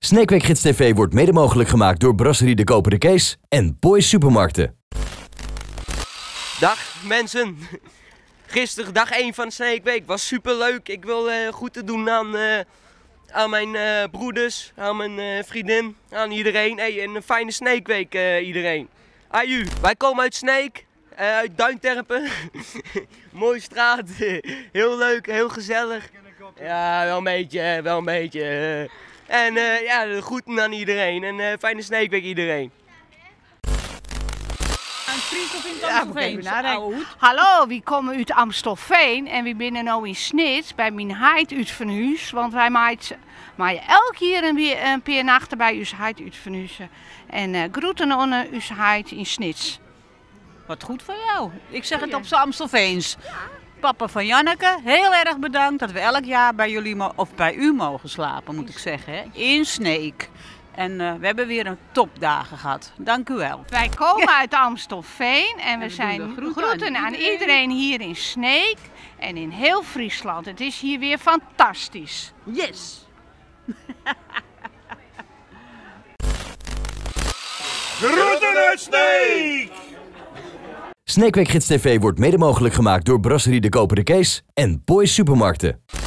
Sneekweek Gids TV wordt mede mogelijk gemaakt door Brasserie de Koperen Kees en Boys Supermarkten. Dag mensen, gisteren dag 1 van Sneekweek was super leuk. Ik wil goed te doen aan mijn broeders, aan mijn vriendin, aan iedereen. Hey, en een fijne Sneekweek iedereen. Aju, wij komen uit Sneek, uit Duinterpen. Mooie straat, heel leuk, heel gezellig. Ja, wel een beetje. En ja, groeten aan iedereen en fijne Sneekweek iedereen. Hallo, we komen uit Amstelveen en we zijn nu in Snits bij mijn heid uit van huis. Want wij maaien elk jaar een paar nachten bij uw heid uit van huis. En groeten aan uw heid in Snits. Wat goed voor jou. Ik zeg het op z'n Amstelveens. Papa van Janneke, heel erg bedankt dat we elk jaar bij jullie of bij u mogen slapen, moet ik zeggen, hè? In Sneek. En we hebben weer een topdagen gehad. Dank u wel. Wij komen uit Amstelveen en we zijn groeten aan iedereen hier in Sneek en in heel Friesland. Het is hier weer fantastisch. Yes! Groeten uit Sneek! Sneekweek Gids TV wordt mede mogelijk gemaakt door Brasserie de Koperen Kees en Boys Supermarkten.